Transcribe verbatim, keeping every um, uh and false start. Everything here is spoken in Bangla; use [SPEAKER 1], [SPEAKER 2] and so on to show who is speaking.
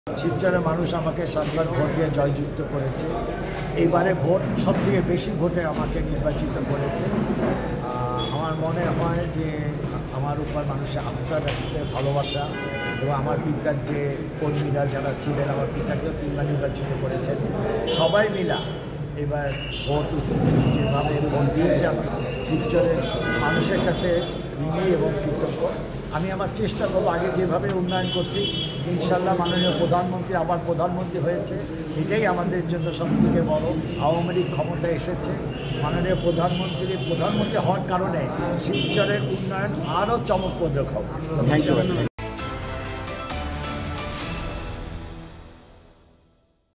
[SPEAKER 1] শিবচরের মানুষ আমাকে সাতবার ভোট দিয়ে জয়যুক্ত করেছে। এইবারে ভোট সবথেকে বেশি ভোটে আমাকে নির্বাচিত করেছে। আমার মনে হয় যে আমার উপর মানুষের আস্থা রাখছে, ভালোবাসা, এবং আমার পিতার যে কর্মীরা যারা ছিলেন, আমার পিতাকেও তিনবার নির্বাচিত করেছেন। সবাই মিলা এবার ভোট যেভাবে ভোট দিয়েছে আমার শিবচরের মানুষের কাছে ঋণী এবং কৃতজ্ঞ। আমি আমার চেষ্টা করবো, আগে যেভাবে উন্নয়ন করছি ইনশাল্লাহ মাননীয় প্রধানমন্ত্রী আবার প্রধানমন্ত্রী হয়েছে, এটাই আমাদের জন্য সবথেকে বড়। আওয়ামী লীগ ক্ষমতায় এসেছে, মাননীয় প্রধানমন্ত্রী প্রধানমন্ত্রী হওয়ার কারণে শিবচরের উন্নয়ন আরও চমকপ্রদ হবে।